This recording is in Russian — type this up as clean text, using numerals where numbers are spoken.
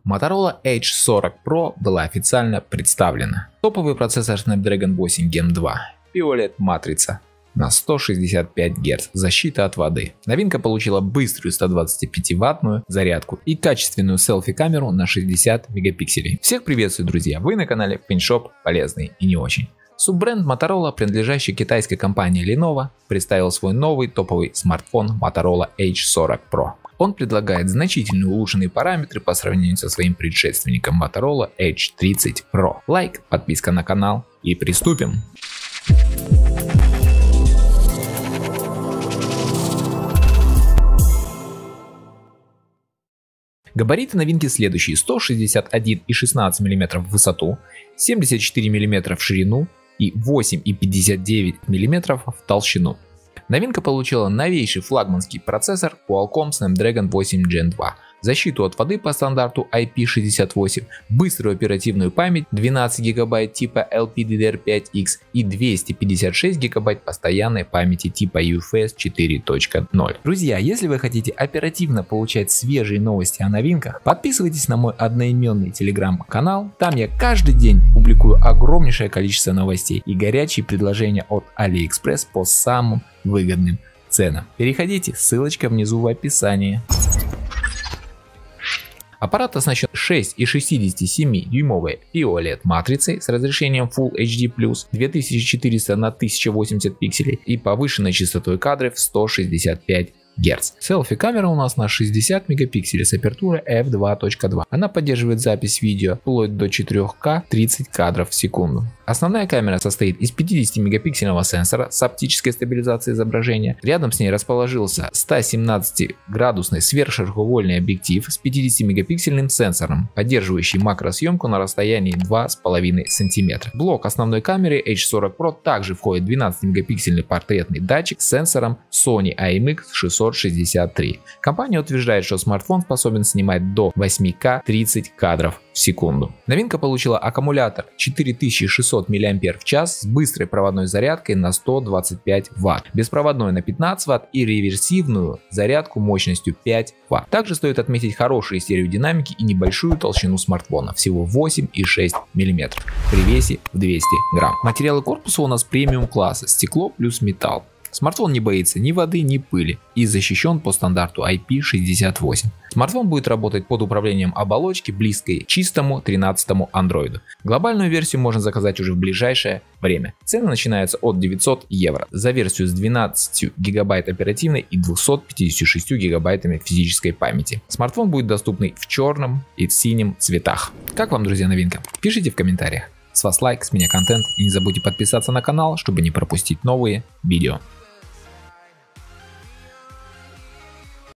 Motorola Edge 40 Pro была официально представлена. Топовый процессор Snapdragon 8 Gen 2, PIOLED-матрица на 165 Гц, защита от воды. Новинка получила быструю 125-ваттную зарядку и качественную селфи-камеру на 60 мегапикселей. Всех приветствую, друзья, вы на канале Paintshop, полезный и не очень. Суббренд Motorola, принадлежащий китайской компании Lenovo, представил свой новый топовый смартфон Motorola Edge 40 Pro. Он предлагает значительно улучшенные параметры по сравнению со своим предшественником Motorola Edge 30 Pro. Лайк, подписка на канал и приступим. Габариты новинки следующие: 161,16 мм в высоту, 74 мм в ширину и 8,59 мм в толщину. Новинка получила новейший флагманский процессор Qualcomm Snapdragon 8 Gen 2, защиту от воды по стандарту IP68, быструю оперативную память 12 ГБ типа LPDDR5X и 256 ГБ постоянной памяти типа UFS 4.0. Друзья, если вы хотите оперативно получать свежие новости о новинках, подписывайтесь на мой одноименный телеграм-канал. Там я каждый день публикую огромнейшее количество новостей и горячие предложения от AliExpress по самым выгодным ценам. Переходите, ссылочка внизу в описании. Аппарат оснащен 6,67-дюймовой PIOLED-матрицей с разрешением Full HD+, 2400 на 1080 пикселей и повышенной частотой кадров в 165 Гц. Селфи-камера у нас на 60 мегапикселей с апертурой f2.2. Она поддерживает запись видео вплоть до 4К 30 кадров в секунду. Основная камера состоит из 50-мегапиксельного сенсора с оптической стабилизацией изображения. Рядом с ней расположился 117-градусный сверхширокоугольный объектив с 50-мегапиксельным сенсором, поддерживающий макросъемку на расстоянии 2,5 см. В блок основной камеры Edge 40 Pro также входит 12-мегапиксельный портретный датчик с сенсором Sony IMX663. Компания утверждает, что смартфон способен снимать до 8К 30 кадров в секунду. Новинка получила аккумулятор 4600 мАч с быстрой проводной зарядкой на 125 Вт, беспроводной на 15 Вт и реверсивную зарядку мощностью 5 Вт. Также стоит отметить хорошие стереодинамики и небольшую толщину смартфона, всего 8,6 мм, при весе в 200 грамм. Материалы корпуса у нас премиум класса, стекло плюс металл. Смартфон не боится ни воды, ни пыли и защищен по стандарту IP68. Смартфон будет работать под управлением оболочки, близкой чистому 13-му Android. Глобальную версию можно заказать уже в ближайшее время. Цены начинаются от 900 евро за версию с 12 ГБ оперативной и 256 ГБ физической памяти. Смартфон будет доступный в черном и синем цветах. Как вам, друзья, новинка? Пишите в комментариях. С вас лайк, с меня контент, и не забудьте подписаться на канал, чтобы не пропустить новые видео.